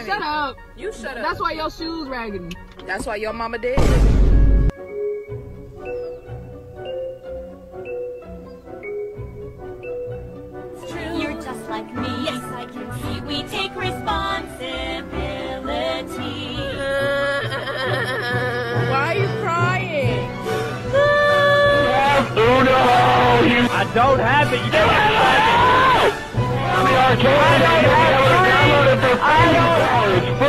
Honey, shut up. You shut up. That's why your shoes raggedy. That's why your mama dead. You're just like me. Yes, I can see. We take responsibility. Why are you crying? I don't have it. You don't have it. I don't have it. I don't have it.